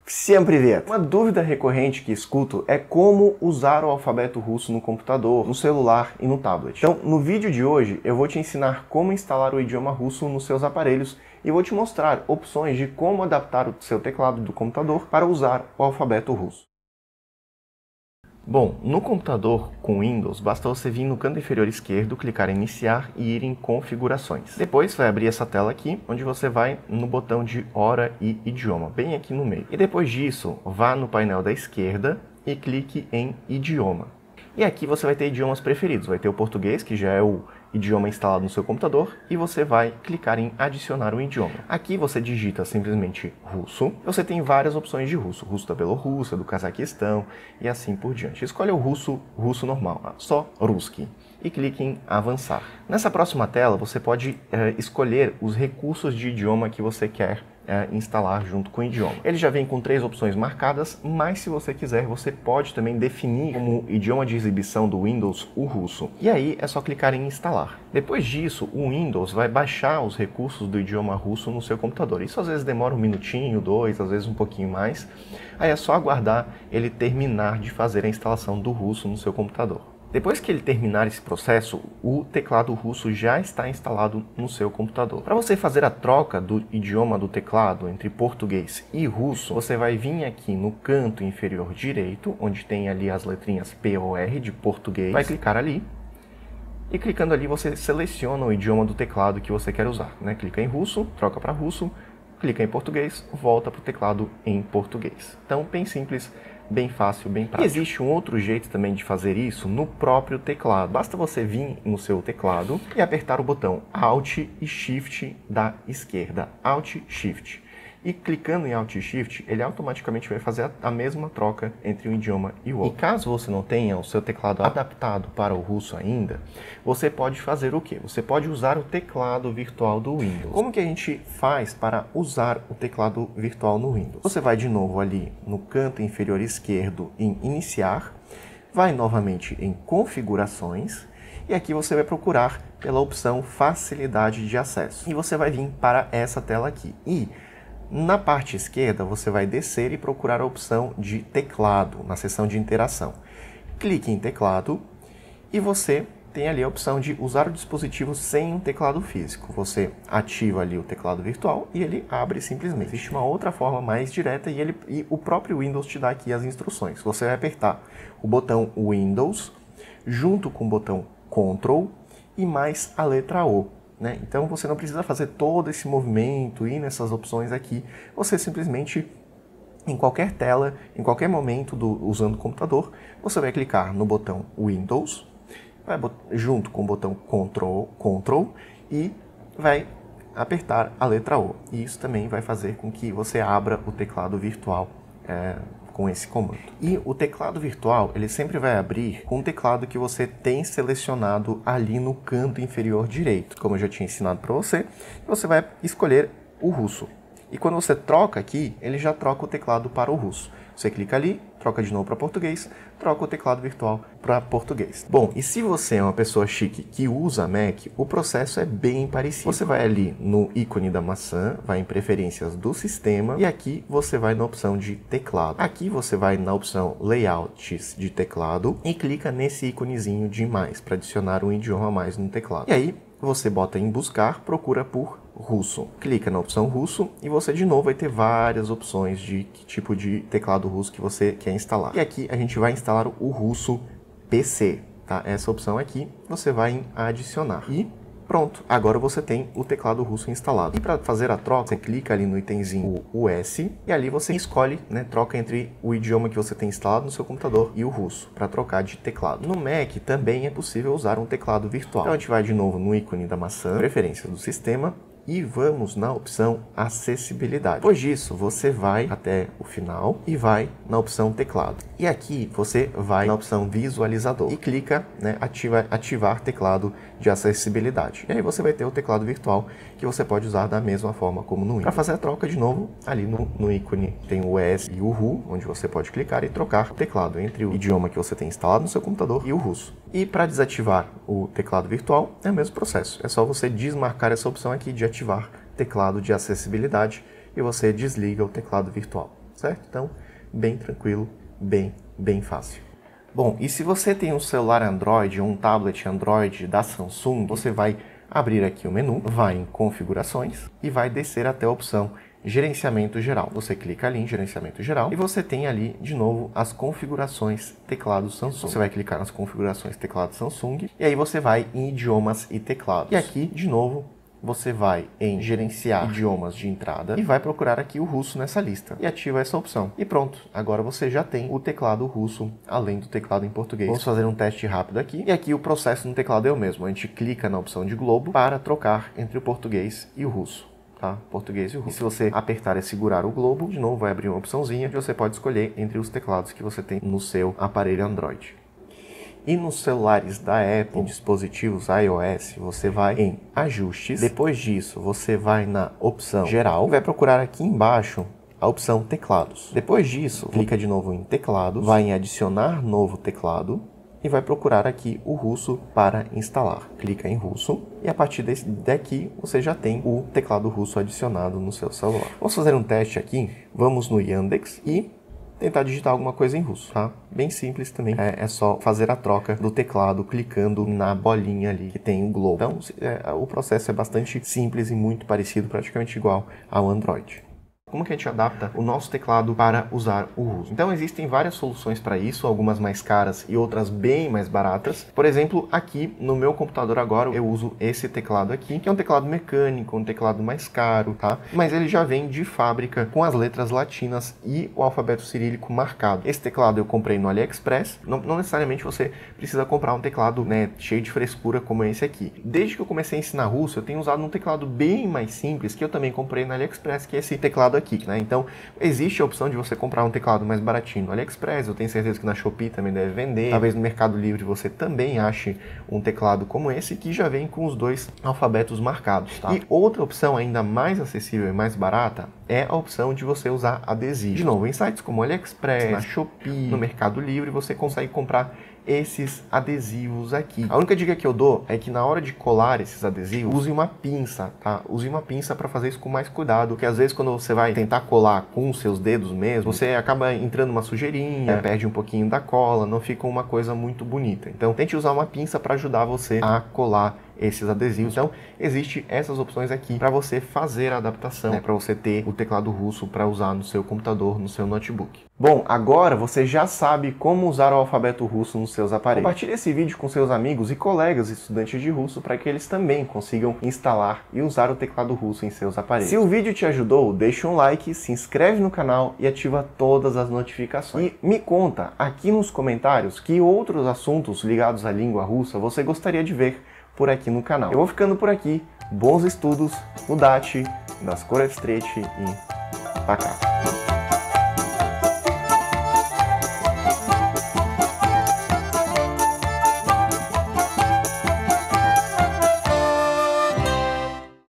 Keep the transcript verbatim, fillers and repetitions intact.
Всем привет! Uma dúvida recorrente que escuto é como usar o alfabeto russo no computador, no celular e no tablet. Então, no vídeo de hoje, eu vou te ensinar como instalar o idioma russo nos seus aparelhos e vou te mostrar opções de como adaptar o seu teclado do computador para usar o alfabeto russo. Bom, no computador com Windows, basta você vir no canto inferior esquerdo, clicar em Iniciar e ir em Configurações. Depois vai abrir essa tela aqui, onde você vai no botão de Hora e Idioma, bem aqui no meio. E depois disso, vá no painel da esquerda e clique em Idioma. E aqui você vai ter idiomas preferidos. Vai ter o português, que já é o idioma instalado no seu computador, e você vai clicar em adicionar um idioma. Aqui você digita simplesmente russo. Você tem várias opções de russo. Russo da Bielorrússia, do Cazaquistão e assim por diante. Escolha o russo, russo normal, só Ruski, e clique em avançar. Nessa próxima tela você pode é, escolher os recursos de idioma que você quer É, instalar junto com o idioma. Ele já vem com três opções marcadas, mas se você quiser, você pode também definir como idioma de exibição do Windows o russo. E aí é só clicar em instalar. Depois disso, o Windows vai baixar os recursos do idioma russo no seu computador. Isso às vezes demora um minutinho, dois, às vezes um pouquinho mais. Aí é só aguardar ele terminar de fazer a instalação do russo no seu computador. Depois que ele terminar esse processo, o teclado russo já está instalado no seu computador. Para você fazer a troca do idioma do teclado entre português e russo, você vai vir aqui no canto inferior direito, onde tem ali as letrinhas P O R de português, vai clicar ali, e clicando ali você seleciona o idioma do teclado que você quer usar, né? Clica em russo, troca para russo, clica em português, volta para o teclado em português. Então, bem simples, bem fácil, bem prático. E existe um outro jeito também de fazer isso no próprio teclado. Basta você vir no seu teclado e apertar o botão Alt e Shift da esquerda. Alt, Shift. E clicando em Alt e Shift, ele automaticamente vai fazer a mesma troca entre um idioma e o outro. E caso você não tenha o seu teclado adaptado para o russo ainda, você pode fazer o quê? Você pode usar o teclado virtual do Windows. Como que a gente faz para usar o teclado virtual no Windows? Você vai de novo ali no canto inferior esquerdo em Iniciar, vai novamente em Configurações, e aqui você vai procurar pela opção Facilidade de Acesso. E você vai vir para essa tela aqui. E na parte esquerda, você vai descer e procurar a opção de teclado, na seção de interação. Clique em teclado e você tem ali a opção de usar o dispositivo sem um teclado físico. Você ativa ali o teclado virtual e ele abre simplesmente. Existe uma outra forma mais direta e, ele, e o próprio Windows te dá aqui as instruções. Você vai apertar o botão Windows junto com o botão Ctrl e mais a letra O. Né? Então você não precisa fazer todo esse movimento, ir nessas opções aqui. Você simplesmente, em qualquer tela, em qualquer momento do, usando o computador, você vai clicar no botão Windows, vai junto com o botão Ctrl, Ctrl e vai apertar a letra O. E isso também vai fazer com que você abra o teclado virtual é, com esse comando. E o teclado virtual, ele sempre vai abrir com o teclado que você tem selecionado ali no canto inferior direito. Como eu já tinha ensinado para você, você vai escolher o russo. E quando você troca aqui, ele já troca o teclado para o russo. Você clica ali, troca de novo para português, troca o teclado virtual para português. Bom, e se você é uma pessoa chique que usa Mac, o processo é bem parecido. Você vai ali no ícone da maçã, vai em preferências do sistema e aqui você vai na opção de teclado. Aqui você vai na opção layouts de teclado e clica nesse íconezinho de mais para adicionar um idioma a mais no teclado. E aí você bota em buscar, procura por russo. Clica na opção russo e você de novo vai ter várias opções de que tipo de teclado russo que você quer instalar. E aqui a gente vai instalar o russo P C, tá? Essa opção aqui você vai em adicionar. E pronto, agora você tem o teclado russo instalado. E para fazer a troca, você clica ali no itemzinho U S e ali você escolhe, né, troca entre o idioma que você tem instalado no seu computador e o russo, para trocar de teclado. No Mac também é possível usar um teclado virtual. Então a gente vai de novo no ícone da maçã, preferências do sistema, e vamos na opção acessibilidade. Depois disso, você vai até o final e vai na opção teclado. E aqui você vai na opção visualizador e clica, né, ativa, ativar teclado de acessibilidade. E aí você vai ter o teclado virtual que você pode usar da mesma forma como no Windows. Para fazer a troca de novo, ali no, no ícone tem o S e o R U, onde você pode clicar e trocar o teclado entre o idioma que você tem instalado no seu computador e o russo. E para desativar o teclado virtual é o mesmo processo. É só você desmarcar essa opção aqui de ativar teclado de acessibilidade e você desliga o teclado virtual. certo? Então, bem tranquilo, bem, bem fácil. Bom, e se você tem um celular Android ou um tablet Android da Samsung, você vai abrir aqui o menu, vai em configurações e vai descer até a opção gerenciamento geral. Você clica ali em gerenciamento geral e você tem ali de novo as configurações teclado Samsung. Você vai clicar nas configurações teclado Samsung e aí você vai em idiomas e teclados. E aqui de novo você vai em gerenciar idiomas de entrada e vai procurar aqui o russo nessa lista e ativa essa opção. E pronto, agora você já tem o teclado russo além do teclado em português. Vamos fazer um teste rápido aqui. E aqui o processo no teclado é o mesmo. A gente clica na opção de globo para trocar entre o português e o russo. Tá? Português e o russo. E se você apertar e segurar o globo, de novo vai abrir uma opçãozinha que você pode escolher entre os teclados que você tem no seu aparelho Android. E nos celulares da Apple, em dispositivos iOS, você vai em ajustes. Depois disso, você vai na opção geral e vai procurar aqui embaixo a opção teclados. Depois disso, clica de novo em teclados, vai em adicionar novo teclado e vai procurar aqui o russo para instalar. Clica em russo e a partir desse, daqui você já tem o teclado russo adicionado no seu celular. Vamos fazer um teste aqui. Vamos no Yandex e tentar digitar alguma coisa em russo, tá? Bem simples também. É, é só fazer a troca do teclado clicando na bolinha ali que tem o globo. Então é, o processo é bastante simples e muito parecido, praticamente igual ao Android. Como que a gente adapta o nosso teclado para usar o russo? Então existem várias soluções para isso, algumas mais caras e outras bem mais baratas. Por exemplo, aqui no meu computador agora eu uso esse teclado aqui, que é um teclado mecânico, um teclado mais caro, tá? Mas ele já vem de fábrica com as letras latinas e o alfabeto cirílico marcado. Esse teclado eu comprei no AliExpress. Não, não necessariamente você precisa comprar um teclado, né, cheio de frescura como esse aqui. Desde que eu comecei a ensinar russo, eu tenho usado um teclado bem mais simples que eu também comprei no AliExpress, que é esse teclado aqui, né? Então, existe a opção de você comprar um teclado mais baratinho no AliExpress, eu tenho certeza que na Shopee também deve vender, talvez no Mercado Livre você também ache um teclado como esse, que já vem com os dois alfabetos marcados, tá? E outra opção ainda mais acessível e mais barata é a opção de você usar adesivo. De novo, em sites como AliExpress, na Shopee, no Mercado Livre, você consegue comprar esses adesivos aqui. A única dica que eu dou é que na hora de colar esses adesivos, use uma pinça, tá? Use uma pinça para fazer isso com mais cuidado, porque às vezes quando você vai tentar colar com os seus dedos mesmo, você acaba entrando uma sujeirinha, é. perde um pouquinho da cola, não fica uma coisa muito bonita. Então tente usar uma pinça para ajudar você a colar esses adesivos. Então, existem essas opções aqui para você fazer a adaptação, né, para você ter o teclado russo para usar no seu computador, no seu notebook. Bom, agora você já sabe como usar o alfabeto russo nos seus aparelhos. Compartilhe esse vídeo com seus amigos e colegas estudantes de russo para que eles também consigam instalar e usar o teclado russo em seus aparelhos. Se o vídeo te ajudou, deixa um like, se inscreve no canal e ativa todas as notificações. E me conta aqui nos comentários que outros assuntos ligados à língua russa você gostaria de ver por aqui no canal. Eu vou ficando por aqui. Bons estudos, udачи, до скорой встречи e пока.